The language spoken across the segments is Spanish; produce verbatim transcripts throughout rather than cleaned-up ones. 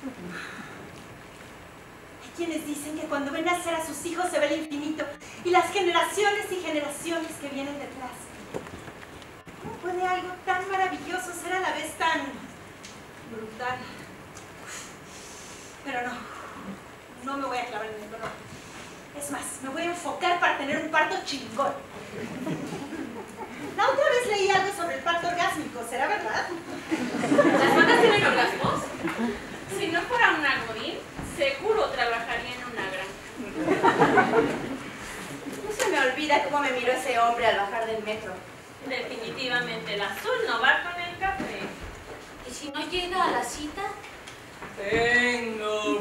Hay quienes dicen que cuando ven nacer a sus hijos se ve el infinito y las generaciones y generaciones que vienen detrás. ¿Cómo puede algo tan maravilloso ser a la vez tan brutal? Pero no, no me voy a clavar en el dolor. Es más, me voy a enfocar para tener un parto chingón. La otra vez leí algo sobre el parto orgásmico, ¿será verdad? ¿Las vacas tienen orgasmos? Si no fuera una godín, seguro trabajaría en una granja. No se me olvida cómo me miró ese hombre al bajar del metro. Definitivamente el azul no va con el café. ¿Y si no llega a la cita? Tengo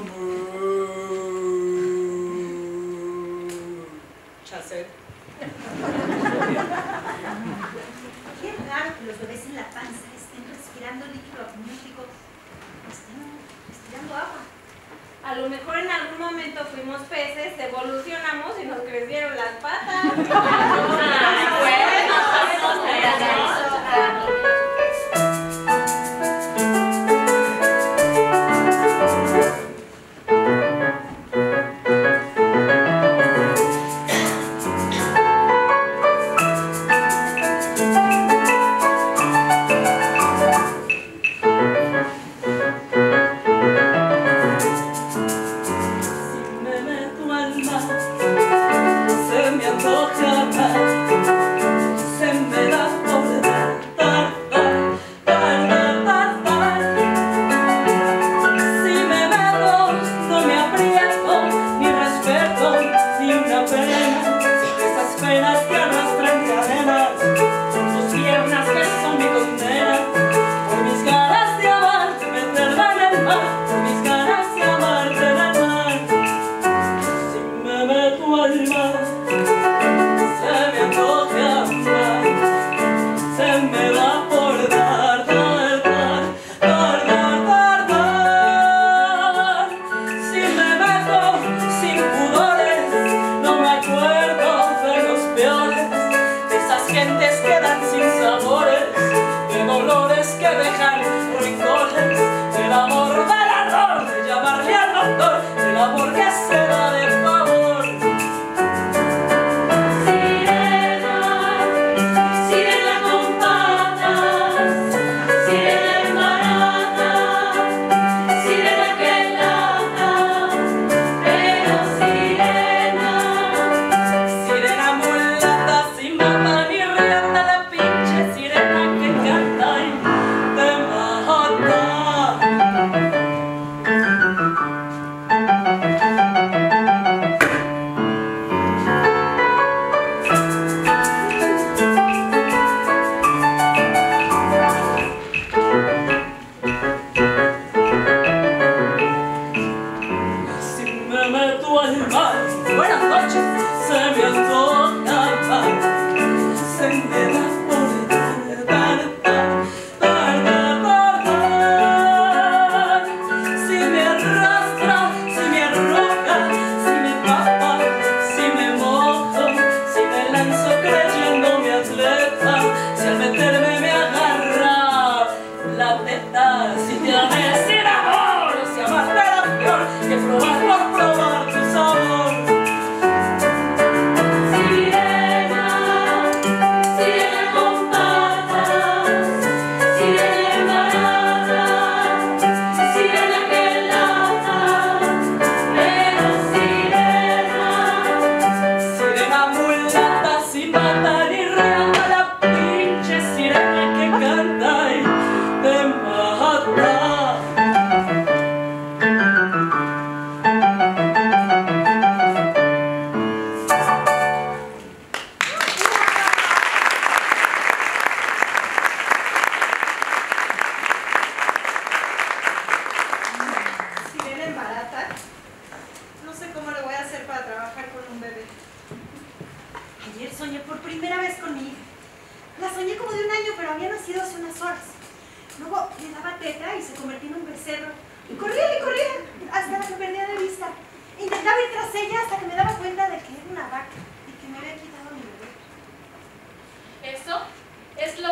mucha sed. Qué raro que los bebés en la panza estén respirando líquido amniótico, estén respirando agua. A lo mejor en algún momento fuimos peces, evolucionamos y nos crecieron las patas. Ay, bueno, no me hagas eso, Rami.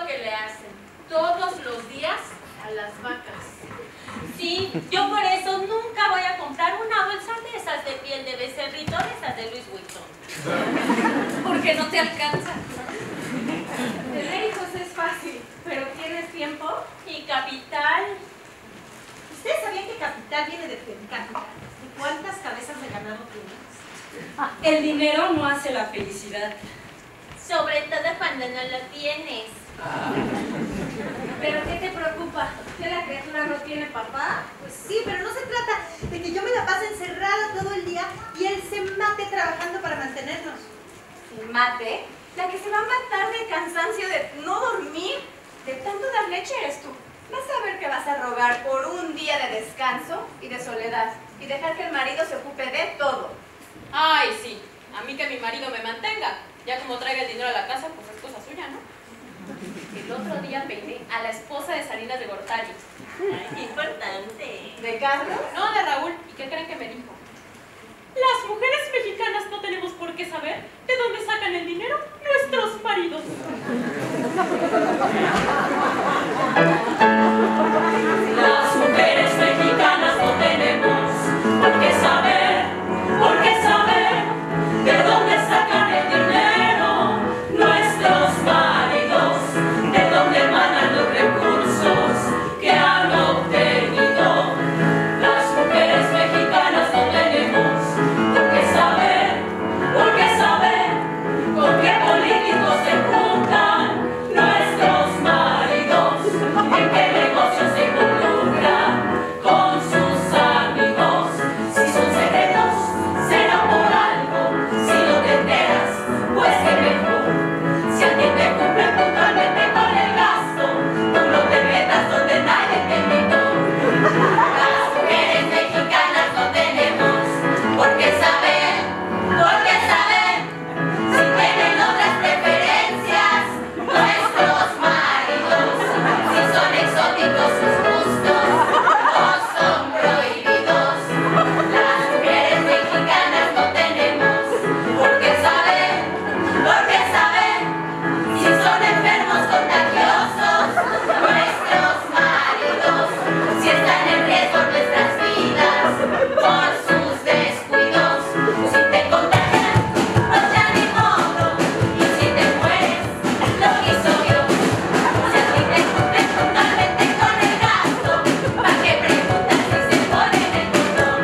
Yo por eso porque no te alcanza. Tener hijos es fácil, pero ¿tienes tiempo? ¿Y capital? ¿Ustedes sabían que capital viene de per cápita? ¿Y cuántas cabezas de ganado tienes? El dinero no hace la felicidad. Sobre todo cuando no lo tienes. ¿Pero qué te preocupa? ¿Que la criatura no tiene papá? Pues sí, pero no se trata de que yo me la pase encerrada todo el día y él se mate trabajando para mantenernos. ¿Se mate? La que se va a matar de cansancio de no dormir, de tanto dar leche eres tú. Vas a ver que vas a rogar por un día de descanso y de soledad y dejar que el marido se ocupe de todo. Ay, sí. A mí que mi marido me mantenga. Ya como traiga el dinero a la casa, pues es cosa suya, ¿no? El otro día peiné a la esposa de Salinas de Gortari. Ay, qué importante. ¿De Carlos? No, de Raúl. ¿Y qué creen que me dijo? Las mujeres mexicanas no tenemos por qué saber de dónde sacan el dinero nuestros maridos. Las mujeres mexicanas no tenemos por qué saber, por qué saber de dónde sacan el dinero nuestros maridos, de dónde emanan los recursos que han obtenido. Las mujeres mexicanas no tenemos por qué saber, por qué saber con qué políticos se juntan nuestros maridos, en qué negocios se involucran con sus amigos. Si son secretos, será por algo. Si no te enteras, pues que mejor. Si a ti te cumplen puntualmente con el gasto, tú no te metas donde nadie te invitó. Las mujeres mexicanas no tenemos por qué saber, por qué saber si tienen otras preferencias nuestros maridos, si son exóticos sus gustos o son prohibidos. Las mujeres mexicanas no tenemos por qué saber, por qué saber si son enfermos contagiosos nuestros maridos, si están en riesgo nuestras vidas por sus descuidos. Si te contagian, pues ya ni modo, y si te mueres, lo hizo Dios. Si a ti te cumplen totalmente con el gasto, ¿para qué preguntas si se ponen el botón?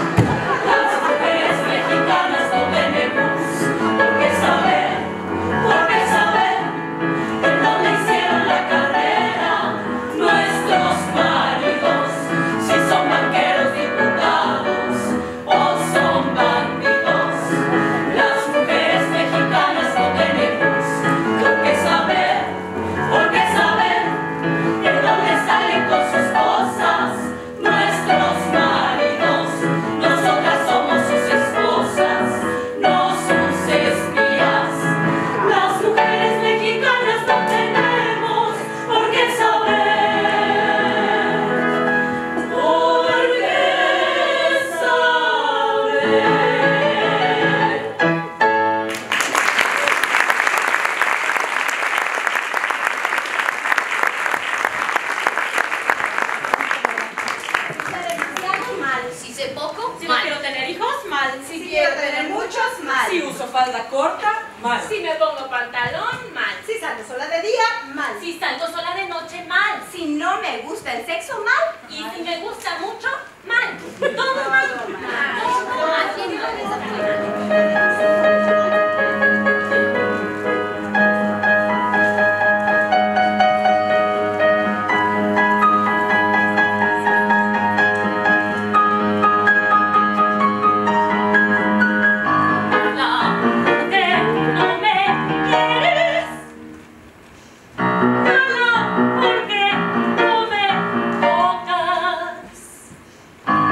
Las mujeres mexicanas no tenemos por qué saber, por qué saber en dónde hicieron la carrera nuestros maridos, si son banqueros, diputados o son bandidos. Las mujeres mexicanas no tenemos por qué saber, por qué saber de dónde salen con sus cosas nuestros maridos. Nosotras somos sus esposas, no sus espías. Las mujeres mexicanas no tenemos por qué saber, por qué saber. Diferenciamos mal. Si sé poco, Si no quiero tener hijos, mal. Si quiero tener muchos, mal. Si uso falda corta, mal. Si me pongo pantalón, mal. Si salgo sola de día, mal. Si salgo sola de noche, mal. Si no me gusta el sexo, mal. Y si me gusta mucho, mal. Todo mal. Todo mal. ¿quién no les da? Porque no me tocas.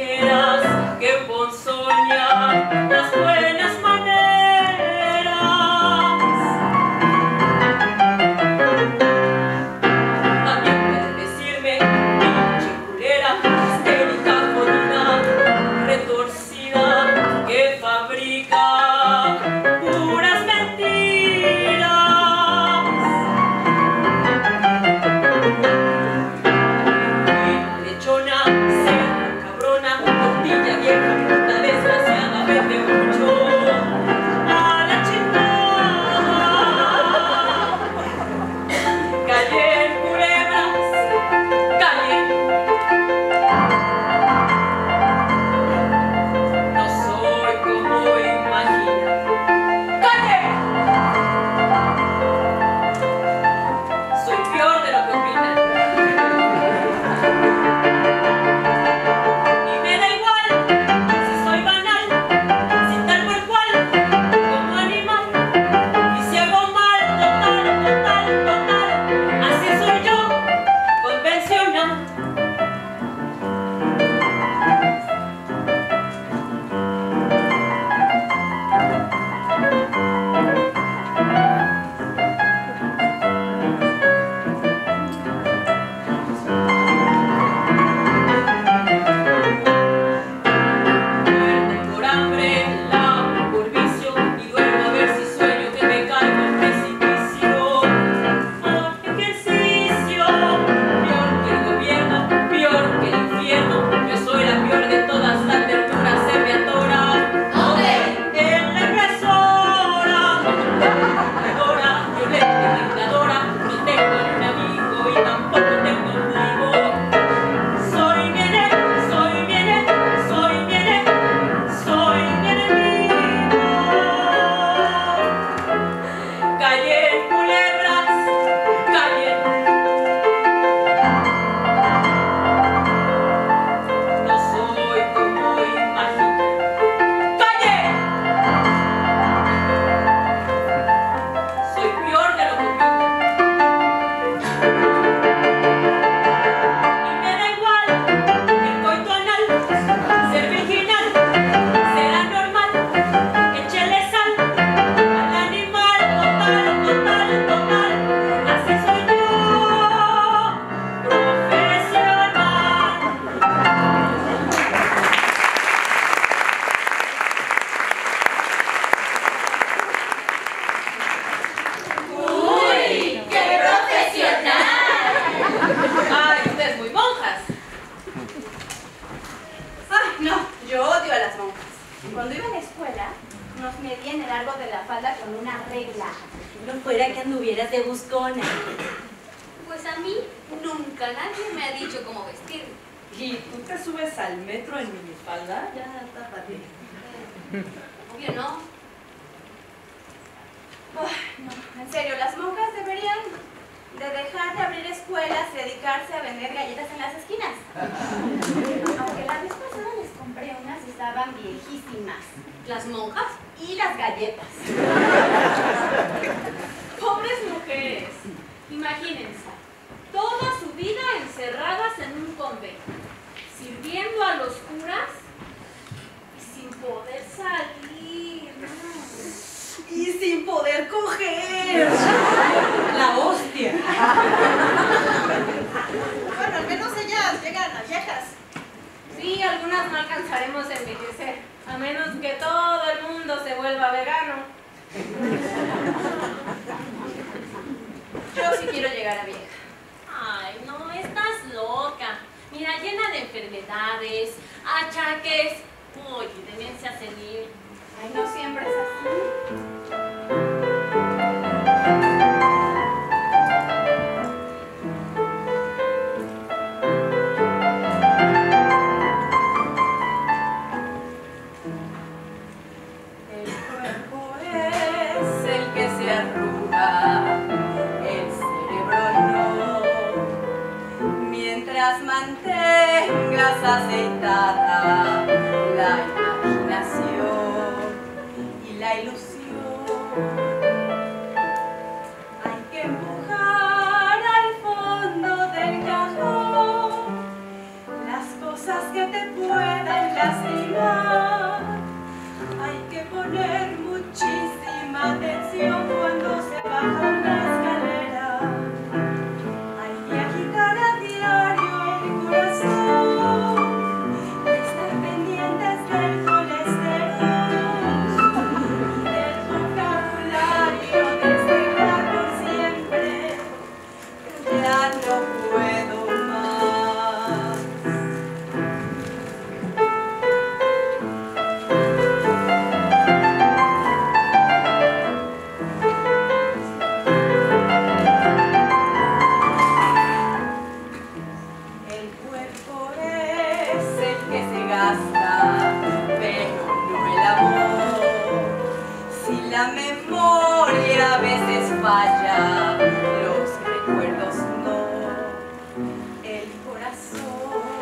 dijeras que ponzoñan las buenas maneras. También puedes decirme, pinche culera, histérica, jodida, retorcida, que fabrica puras mentiras. Y lechona, cerda, cabrona, tortilla vieja, puta desgraciada, vete mucho a la chingada. Callen, culebras, callen. No soy como imaginan. ¡Callen! Soy peor de lo que opinan. Y me da igual si soy banal, si tal por cual, como animal. Y si hago mal, total, total, total. Así soy yo, convencional. Muerte por hambre, la por vicio, y duermo a ver si sueño que me caigo al precipicio. Por ejercicio, peor que el gobierno, peor que el infierno. Yo soy la peor de todas, la ternura se me atora. En la impresora, calculadora, violenta, dictadora. No tengo ni un amigo y tampoco tengo un amigo. Soy mi enemigo, soy mi enemigo, soy mi enemigo, soy mi enemigo. Callen, culebras, callen. No soy como imaginan. ¡Callen! Soy peor de lo que opinan. Y me da igual el coito anal, ser virginal, ser anormal, échele sal al animal, total, total, total. Así soy yo, profesional. ¡Uy! ¡Qué profesional! Ay, ustedes muy monjas. Ay, no, yo odio a las monjas. Cuando iba a la escuela, nos medían el largo de la falda con una regla. No fuera que anduvieras de buscona. Pues a mí nunca nadie me ha dicho cómo vestirme. ¿Y tú te subes al metro en minifalda? Ya, tápate. Obvio no. Ay, no, en serio, las monjas deberían de dejar de abrir escuelas y dedicarse a vender galletas en las esquinas. Aunque la vez pasada les compré unas y estaban viejísimas. ¿Las monjas? Y las galletas. Pobres mujeres. Imagínense, toda su vida encerradas en un convento, sirviendo a los curas y sin poder salir. Y sin poder coger. La hostia. Bueno, al menos ellas llegan a viejas. Sí, algunas no alcanzaremos a envejecer, a menos que todo el mundo se vuelva vegano. Yo sí quiero llegar a vieja. Ay, no, estás loca. Mira, llena de enfermedades, achaques. Uy, demencia senil. Ay, no siempre es así. El cuerpo es el que se arruga, el cerebro no. Mientras mantengas aceitada la imaginación y la ilusión, hay que empujar al fondo del cajón las cosas que te puedan lastimar. Hay que poner muchísima atención cuando se baja una escalera. Hay que agitar a diario el corazón, estar pendientes del colesterol, del vocabulario, despegar por siempre. Ya no puedo más. El cuerpo es el que se gasta, pero no el amor. Si la memoria a veces falla, los recuerdos no. El corazón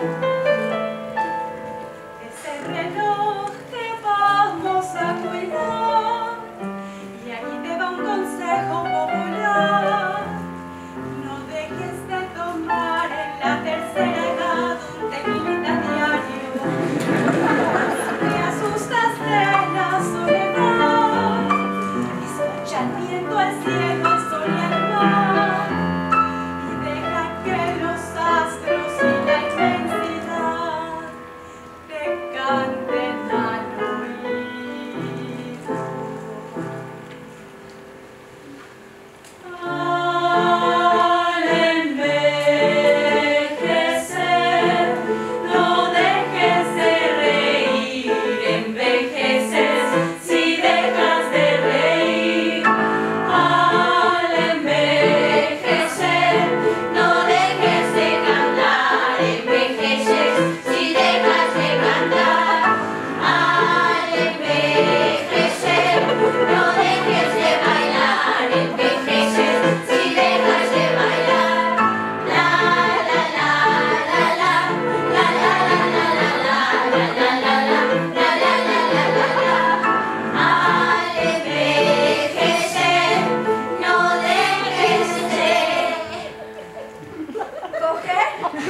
es el reloj que vamos a cuidar. Y aquí te va un consejo popular: no dejes de tomar en la tercera edad un tequilita diario. Te asustas de la soledad, escucha el viento, el cielo, el sol y el mar, y deja que los astros y la inmensidad te canten al oído. Al envejecer, no dejes de reír, envejeces si dejas de reír. Al envejecer, No dejes de cantar, envejeces si dejas de cantar. Al envejecer, no dejes de bailar, envejeces si dejas de bailar. La la la la la, la la la la la la, la la la la, la la la la la la. Al envejecer, no dejes de ¿Coger?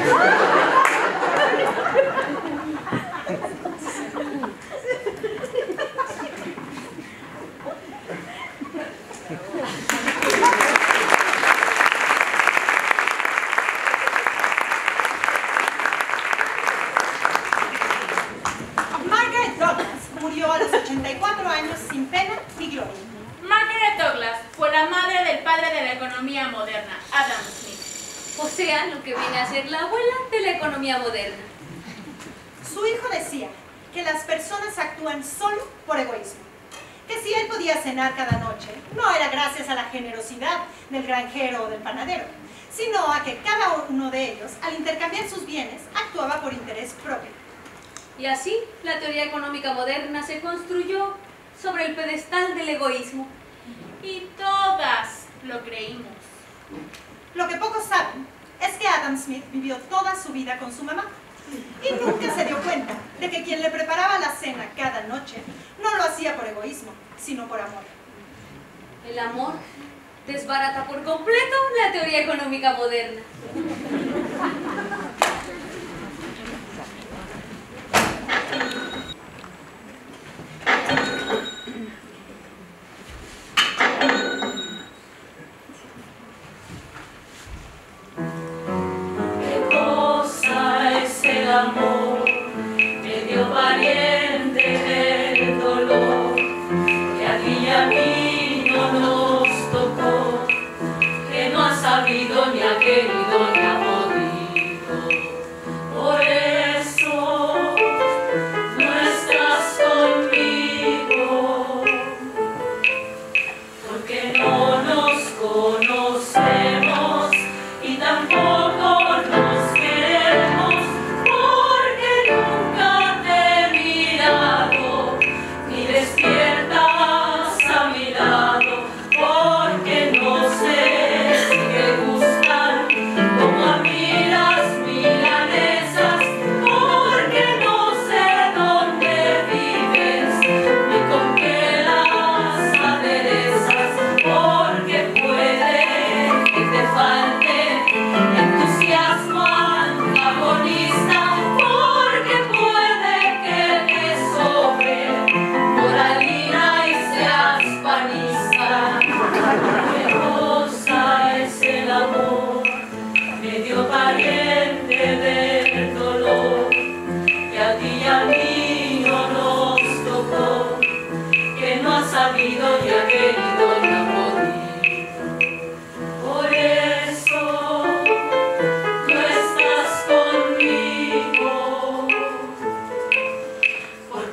Margaret Douglas murió a los ochenta y cuatro años sin pena ni gloria. Margaret Douglas fue la madre del padre de la economía moderna, Adam Smith. O sea, lo que viene a ser la abuela de la economía moderna. Su hijo decía que las personas actúan solo por egoísmo, que si él podía cenar cada noche, no era gracias a la generosidad del granjero o del panadero, sino a que cada uno de ellos, al intercambiar sus bienes, actuaba por interés propio. Y así, la teoría económica moderna se construyó sobre el pedestal del egoísmo. Y todas lo creímos. Lo que pocos saben es que Adam Smith vivió toda su vida con su mamá y nunca se dio cuenta de que quien le preparaba la cena cada noche no lo hacía por egoísmo, sino por amor. El amor desbarata por completo la teoría económica moderna. ¿Qué cosa es el amor? Medio pariente del dolor, que a ti y a mí no nos tocó, que no ha sabido ni ha querido ni ha podido.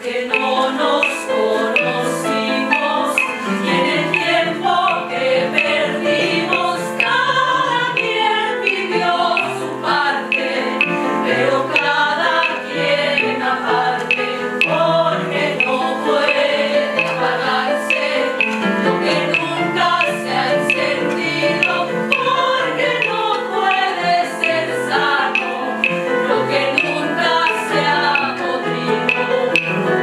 porque no nos conocimos y en el tiempo que perdimos cada quien vivió su parte, pero cada quien aparte, porque no puede apagarse lo que nunca se ha encendido, porque no puede ser sano lo que nunca se ha podrido.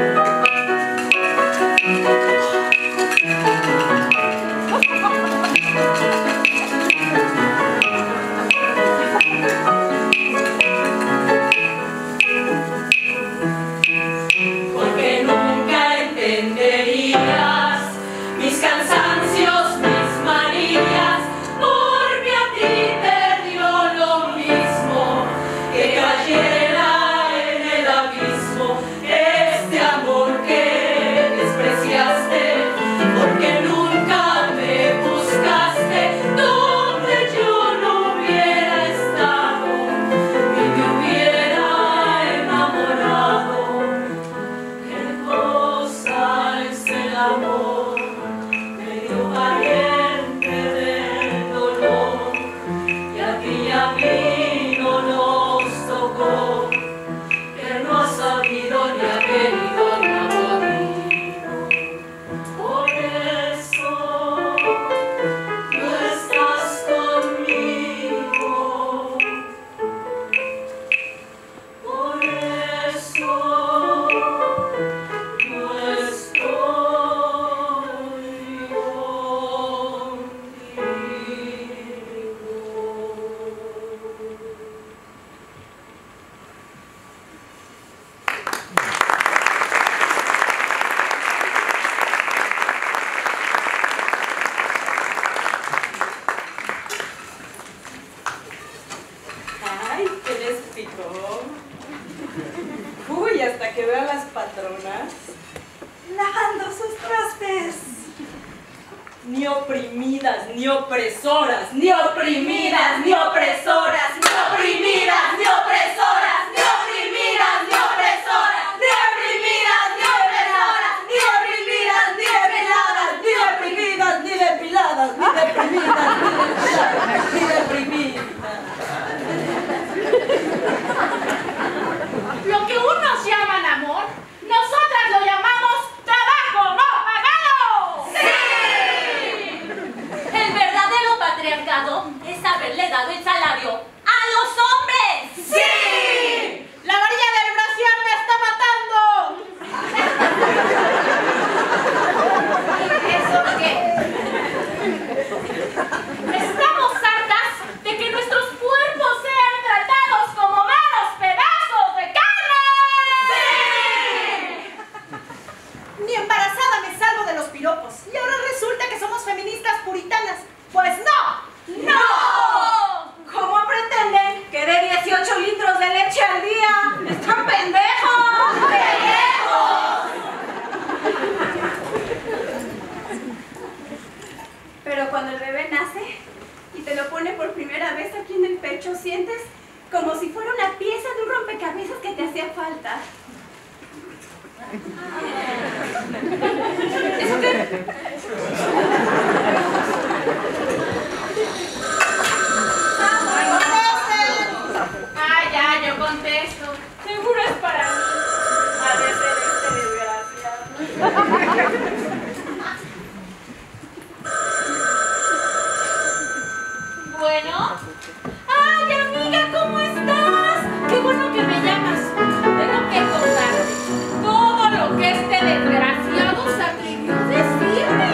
Porque nunca entenderías mis cansancios, mis manías, porque a ti te dio lo mismo que cayera en el abismo este amor que despreciaste, porque nunca me buscaste donde yo no hubiera estado y me hubiera enamorado. Qué cosa es el amor, medio pariente del dolor, y a ti y a mí no nos tocó, que no has sabido ni haber ido ni ha podido. Por eso no estás conmigo, por eso no estoy contigo. Ay, ¿qué les picó? Uy, hasta que veo a las patronas lavando sus trastes. Ni oprimidas, ni opresoras, ni oprimidas, ni opresoras, ni oprimidas, ni opresoras, ni oprimidas, ni opresoras, ni oprimidas, ni opresoras, ni oprimidas, ni depiladas, ni oprimidas, ni depiladas, ni deprimidas, ni deprimidas. Lo que unos llaman amor, nosotras lo llamamos trabajo no pagado. ¡Sí! El verdadero patriarcado es haberle dado el salario a los hombres. ¡Sí! ¡La varilla del brasier me está matando! ¿Eso qué? Estamos hartas de que nuestros cuerpos sean tratados como meros pedazos de carne. Ni embarazada me salvo de los piropos. Y ahora resulta que somos feministas puritanas. ¡Pues no! ¡No! ¿Cómo pretenden que dé dieciocho litros de leche al día? ¡Están pendejos! ¡Pendejos! Pero cuando el bebé nace y te lo pone por primera vez aquí en el pecho, sientes como si fuera una pieza de un rompecabezas que te hacía falta. ¿Eso qué? Ah, ya, yo contesto. Seguro es para mí. Ha de ser este desgraciado. Bueno. ¡Ay, amiga! ¿Cómo estás? ¡Qué bueno que me llamas! Tengo que contarte todo lo que este desgraciado se atrevió a decirme.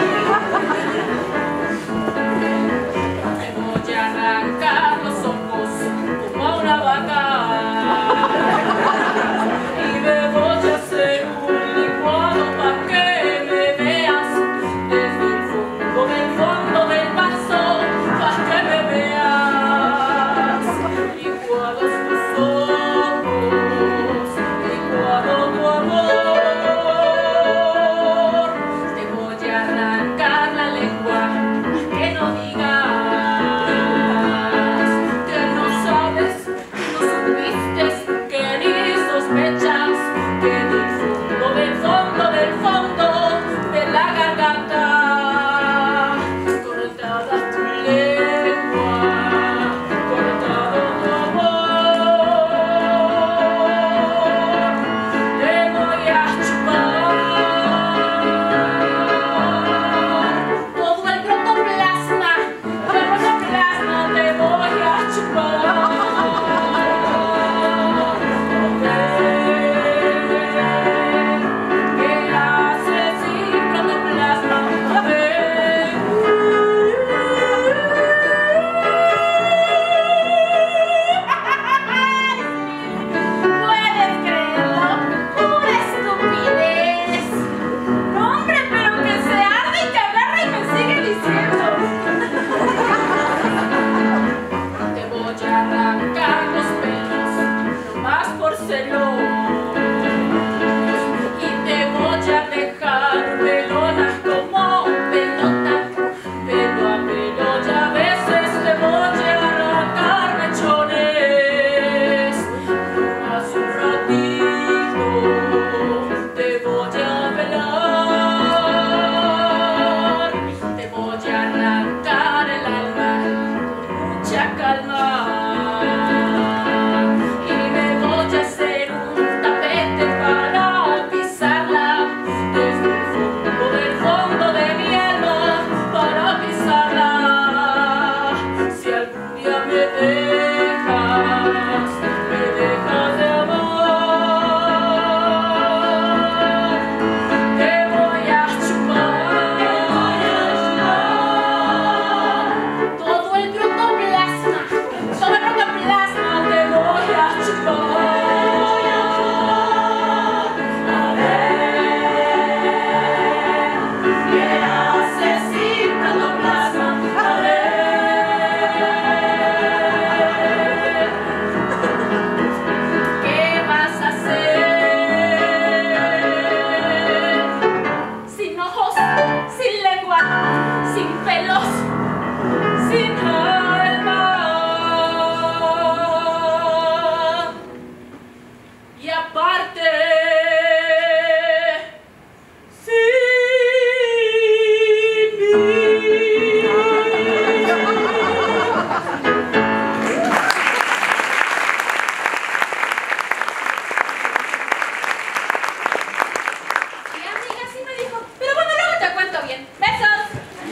bien. ¡Besos!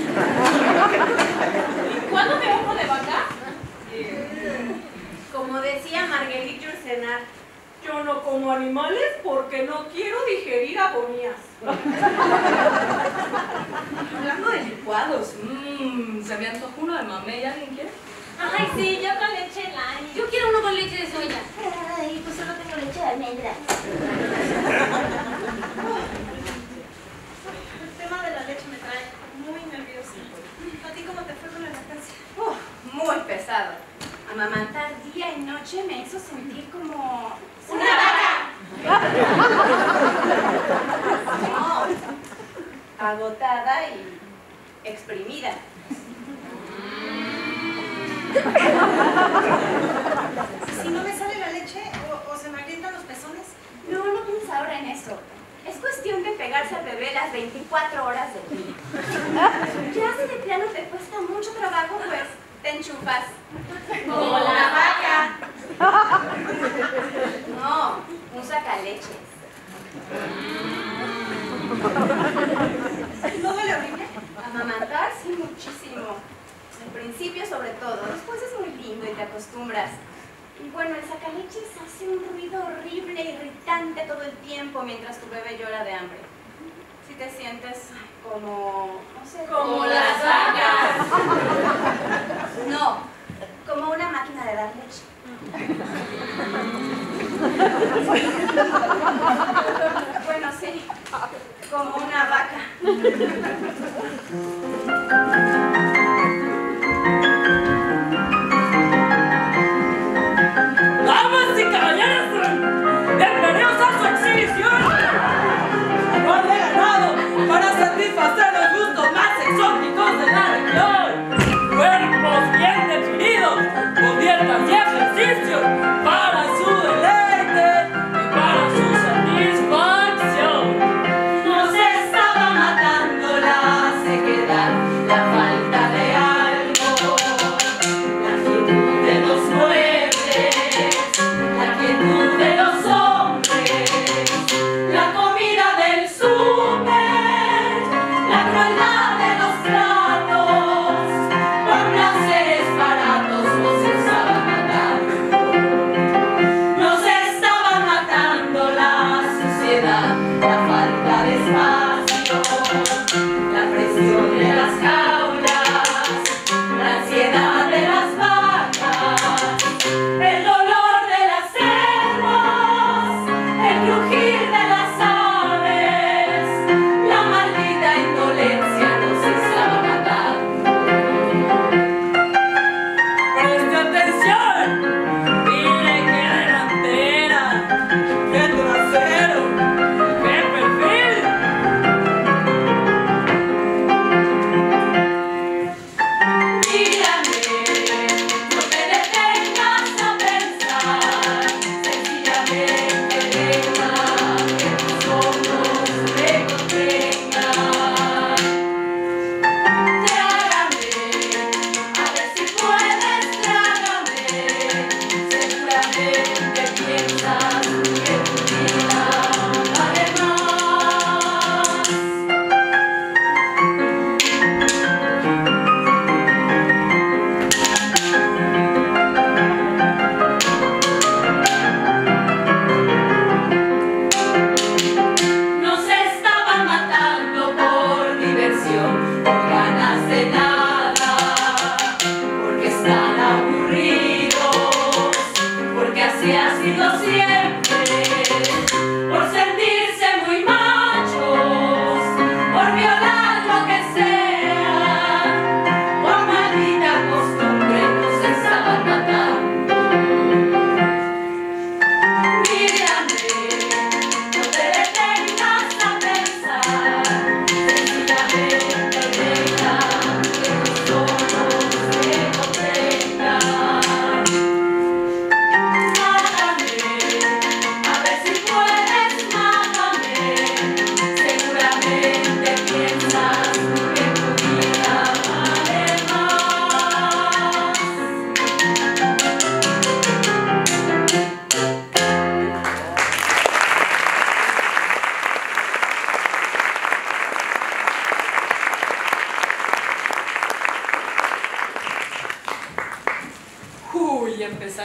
¿Y cuándo me ojo de vaca? Como decía Marguerite Yourcenar, Yo no como animales porque no quiero digerir agonías. Hablando de licuados, mmm, se me antojó uno de mamey, ¿alguien quiere? Ay, sí, yo con leche light. Yo quiero uno con leche de soya. Ay, pues solo tengo leche de almendras. El tema de la leche me trae muy nerviosa. ¿A ti cómo te fue con la lactancia? uf, muy pesado. Amamantar día y noche me hizo sentir como... ¡Una vaca! No, agotada y exprimida. Si no me sale la leche o, o se me agrietan los pezones. No, no piensa ahora en eso. Es cuestión de pegarse al bebé las veinticuatro horas del día. Ya si de plano te cuesta mucho trabajo, pues te enchufas. Como la vaca. No, un sacaleches. ¿No duele horrible? Amamantar sí muchísimo. Al principio sobre todo, después es muy lindo y te acostumbras. Y bueno, el sacaleches hace un ruido horrible, irritante todo el tiempo mientras tu bebé llora de hambre. Si te sientes como, no sé, Como las vacas. No, como una máquina de dar leche. Bueno, sí, como una vaca. ¡Damas y caballeros! ¡Bienvenidos a su exhibición! ¡No han ganado para satisfacer los gustos más exóticos de la región! ¡Cuerpos bien definidos, con dietas y ejercicios para su deleite y para su satisfacción! Nos estaba matando la sequedad, la falta de algo, la quietud de los muebles, la quietud de los hombres, la comida del súper, la crueldad de los tratos, por placeres baratos nos estaba matando. Nos estaba matando la suciedad, la falta de espacio, la presión de las jaulas, la ansiedad de las vacas, el dolor de las cerdas, el crujir de las aves, la maldita indolencia nos estaba matando. ¡Preste atención! ¡Mire qué delantera! ¡Qué trasero! ¡Qué perfil!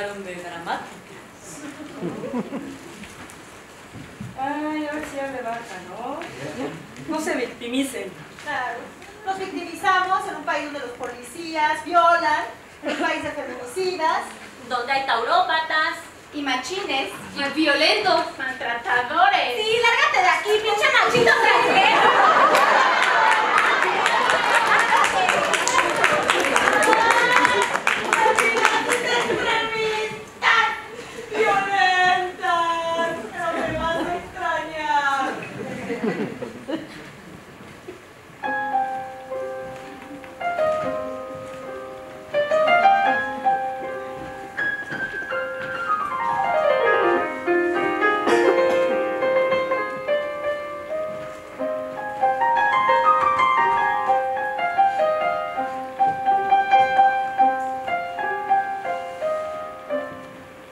tildaron de dramáticas. Ay, a ver si ya le baja, ¿no? No se victimicen. Claro. Nos victimizamos en un país donde los policías violan, en un país de feminicidas, Donde hay taurópatas Y machines. y violentos. Maltratadores. Sí, lárgate de aquí, pinche machito extranjero. violentas, pero me vas a extrañar.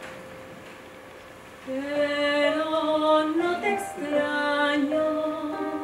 Pero no te extraño.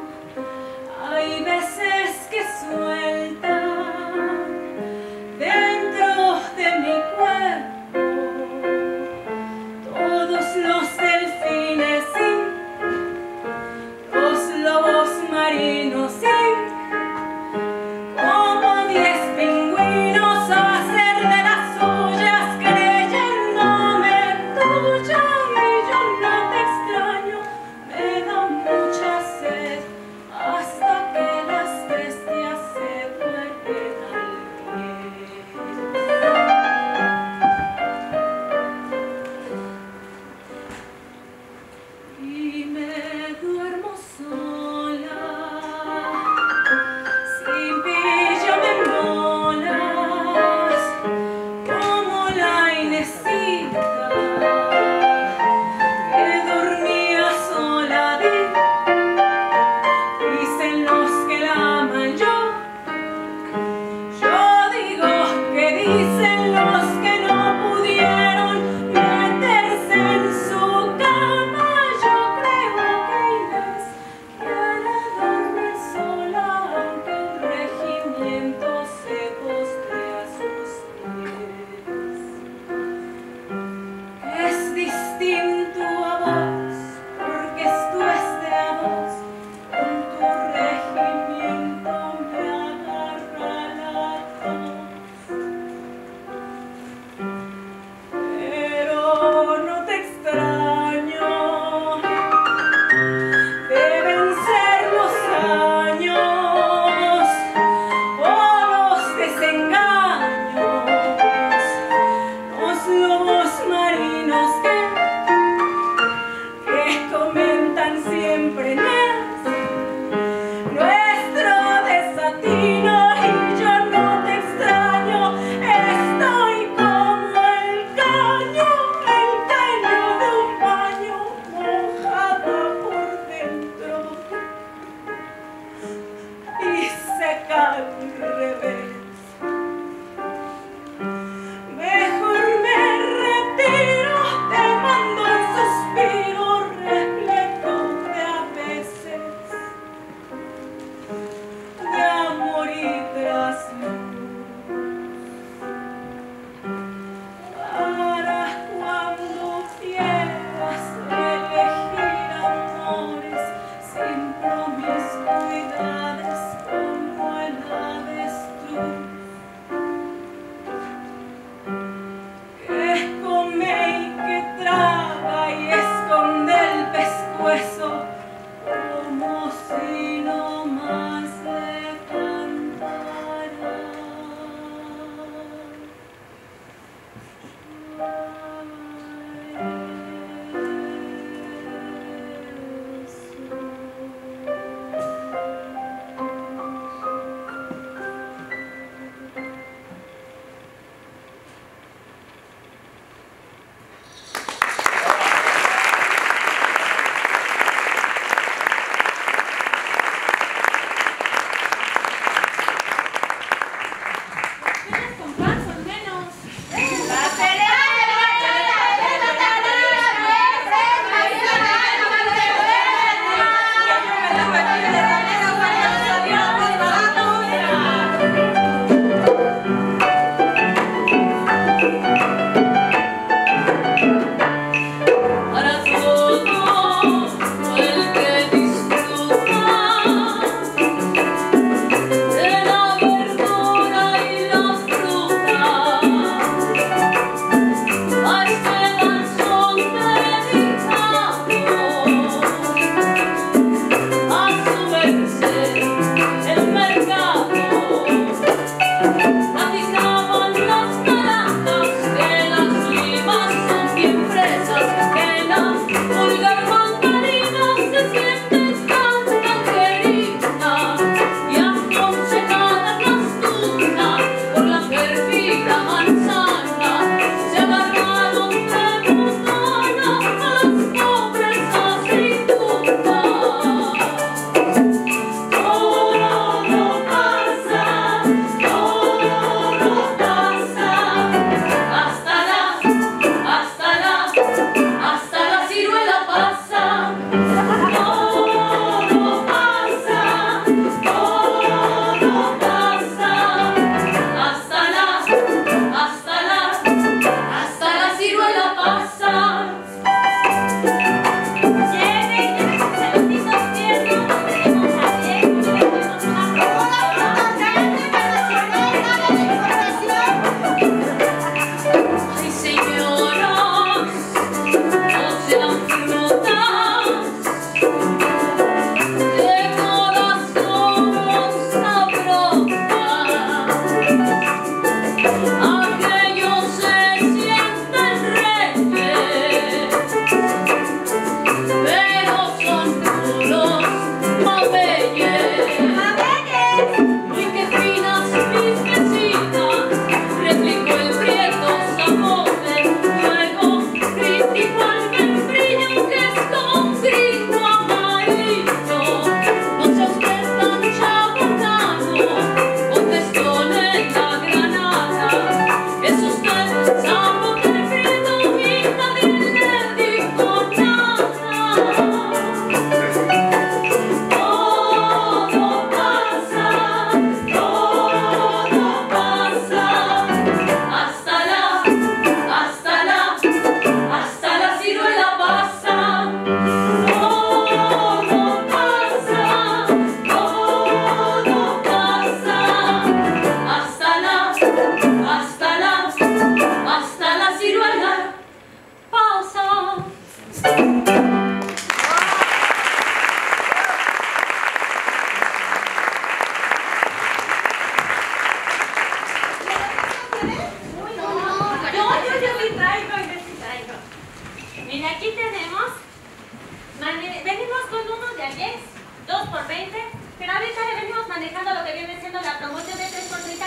por veinte, pero ahorita le venimos manejando lo que viene siendo la promoción de tres por treinta.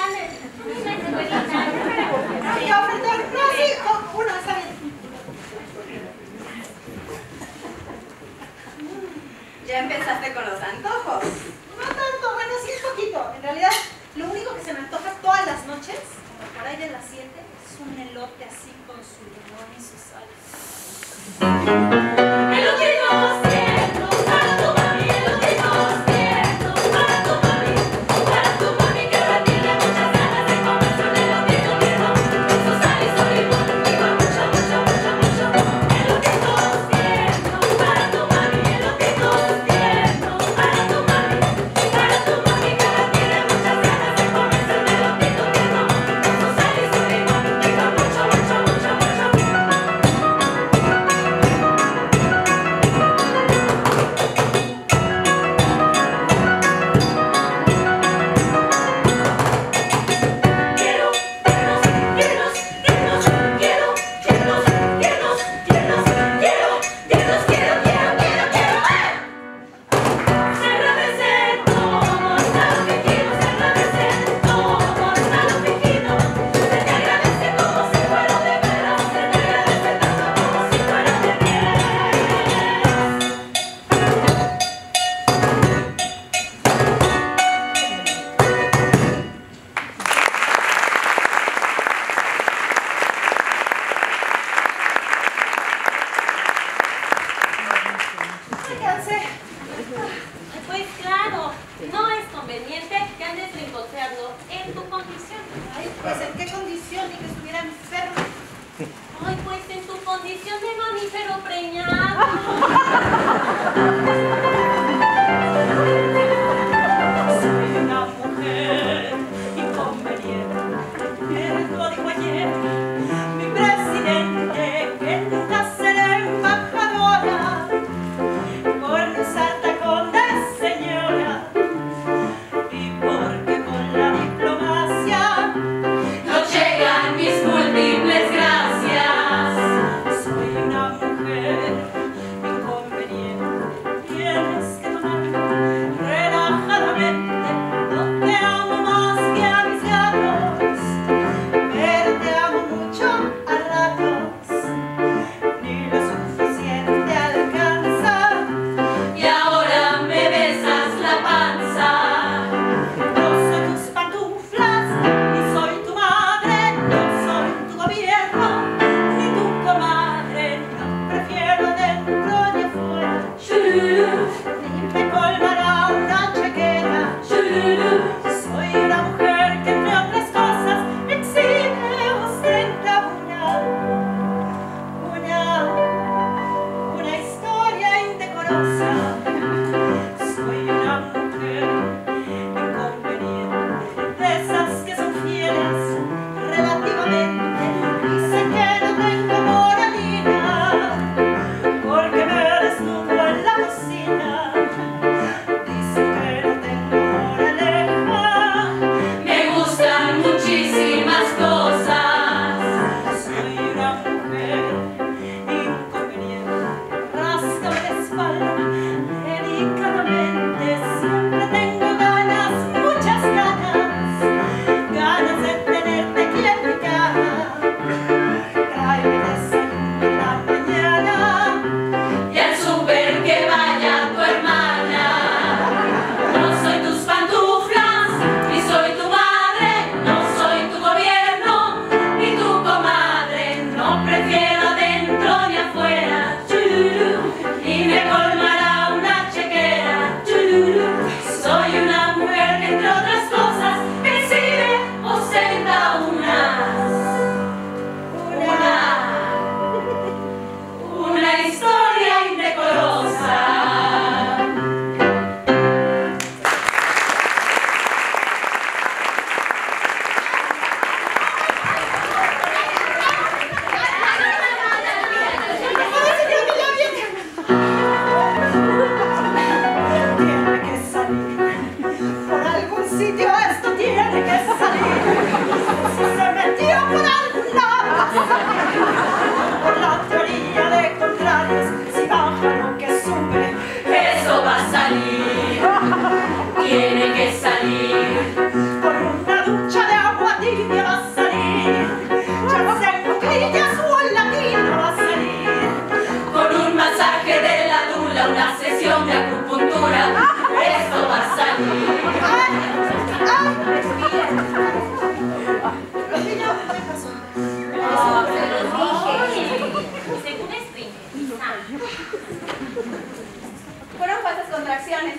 Ay, ofertor, no, sí, oh, uno, está bien. Ya empezaste con los antojos. No tanto, bueno, sí un poquito. En realidad, lo único que se me antoja todas las noches, como por ahí de las siete, es un elote así con su limón y su sal. Elotitos tiernos para tu mami, elotitos tiernos para tu mami, para tu mami que ahora tiene muchas ganas de comerse un elotito tierno con su sal y su limón y con mucho, mucho, mucho, mucho. Elotitos tiernos para tu mami, elotitos tiernos para tu mami, para tu mami que ahora tiene muchas ganas de comerse un elotito tierno con su sal y su limón y con mucho, mucho, mucho, mucho. Quiero, tiernos, tiernos, tiernos, quiero, tiernos, tiernos, tiernos, quiero, tiernos, quiero, quiero, quiero, quiero, ¡eh! Se agradece todo, está lo fingido, se agradece todo, está lo fingido. Se te agradece como si fuera de veras, se te agradece tanto como si fuera de diez. Me cansé. Pues claro, no es conveniente que andes limposeando en tu condición. Ay, pues en qué condición ni que estuviera enferma. Ay, pues en tu condición de mamífero preñado. Soy una mujer inconveniente, él lo dijo ayer, mi presidente, que nunca será embajadora, por no usar tacón de señora, y porque con la diplomacia no llegan mis múltiples gracias. Soy una mujer inconveniente, tienes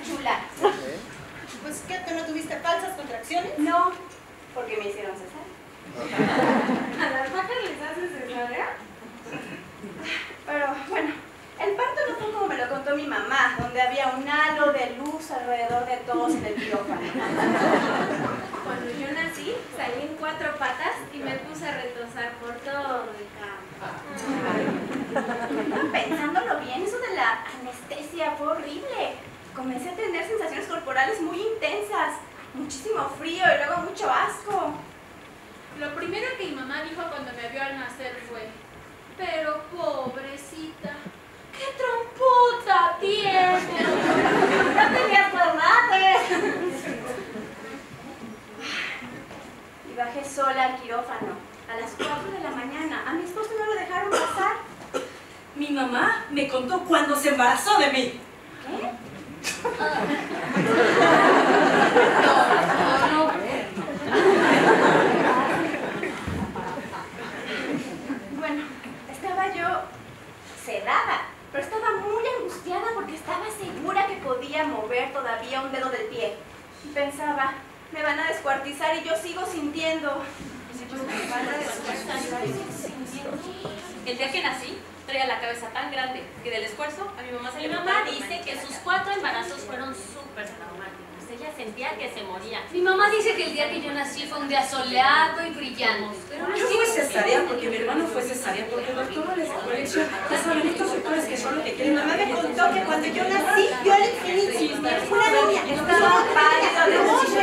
chula. Pues, ¿qué? ¿Tú no tuviste falsas contracciones? No, porque me hicieron cesárea. ¿A las vacas les haces cesárea? Pero bueno, el parto no fue como me lo contó mi mamá, donde había un halo de luz alrededor de todos en el quirófano. Cuando yo nací, salí en cuatro patas y me puse a retosar por todo el campo. Pensándolo bien, eso de la anestesia fue horrible. Comencé a tener sensaciones corporales muy intensas, muchísimo frío y luego mucho asco. Lo primero que mi mamá dijo cuando me vio al nacer fue: pero pobrecita, ¡qué trompota tiene! ¡No tenías tomate! Y bajé sola al quirófano a las cuatro de la mañana. A mi esposo no lo dejaron pasar. Mi mamá me contó cuando se embarazó de mí. ¿Qué? Bueno, estaba yo sedada, pero estaba muy angustiada porque estaba segura que podía mover todavía un dedo del pie. Y pensaba, me van a descuartizar y yo sigo sintiendo. Me van a descuartizar y sigo sintiendo. El día que nací, traía la cabeza tan grande que del esfuerzo a mi mamá se le Mi botaba mamá la dice manita que de sus la cuatro embarazos fueron súper traumáticos. Ella sentía que se moría. Mi mamá dice que el día que yo nací fue un día soleado y brillante. Pero no Yo fui cesárea porque mi hermano fue cesárea porque el doctor no les apareció. Ya saben, estos doctores que son lo que Mi quieren. mamá me contó que cuando yo nací, vio al infinito. Una niña Estaba pálida de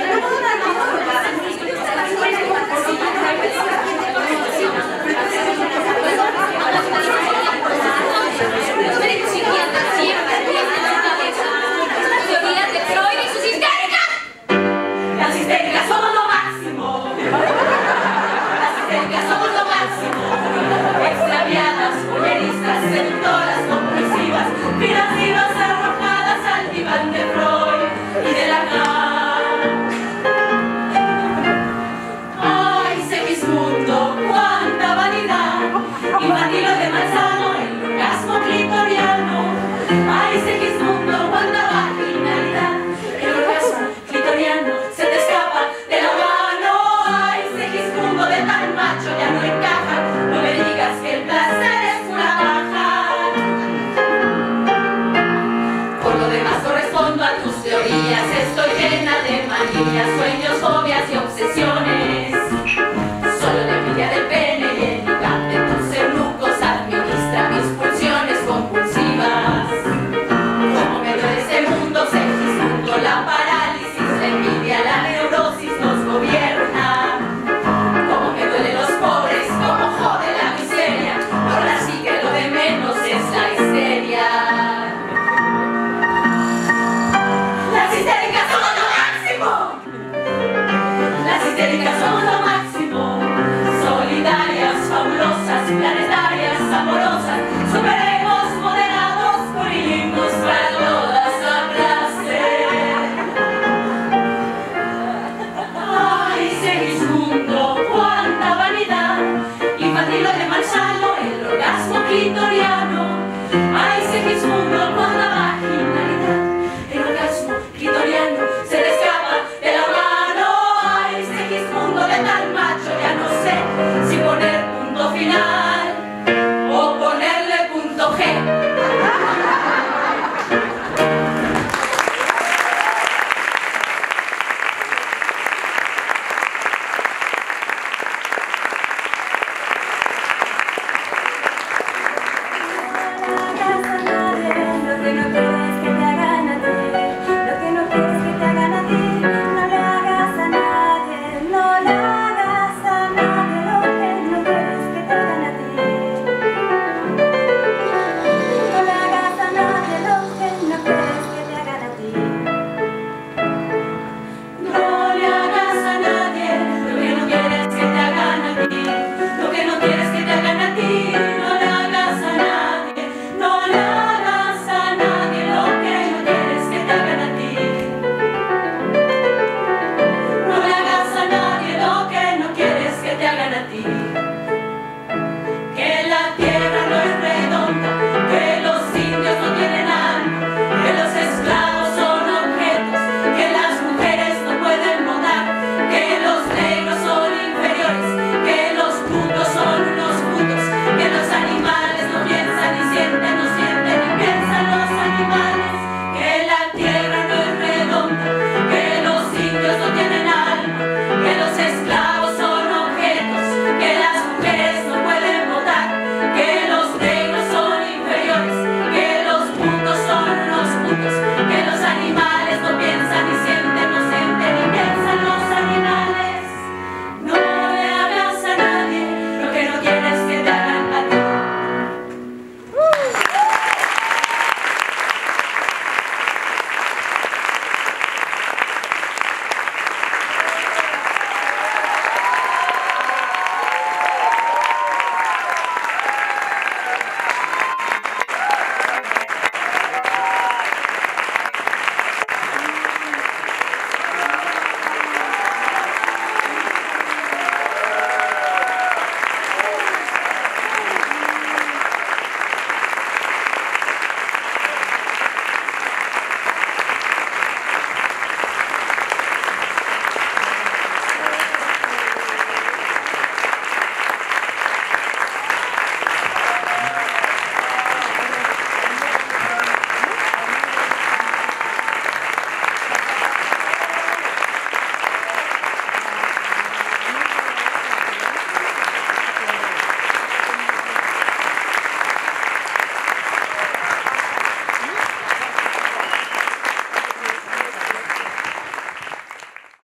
Los médicos psiquiatras siempre tienen en su cabeza las teorías de Freud y sus histéricas. Las histéricas somos lo máximo. Las histéricas somos lo máximo. Extraviadas, voyeristas, seductoras, compulsivas, figurativas arrojadas al diván de Freud y de Lacan. ¡Ay, Segismundo, cuánta vanidad! Infantil de Manzano, el orgasmo clitoriano. ¡Ay, Segismundo, cuánta vaginalidad! El orgasmo clitoriano se te escapa de la mano. ¡Ay, Segismundo, de tan macho ya no encaja! No me digas que el placer es una paja. Por lo demás correspondo a tus teorías. Estoy llena de manillas, sueños,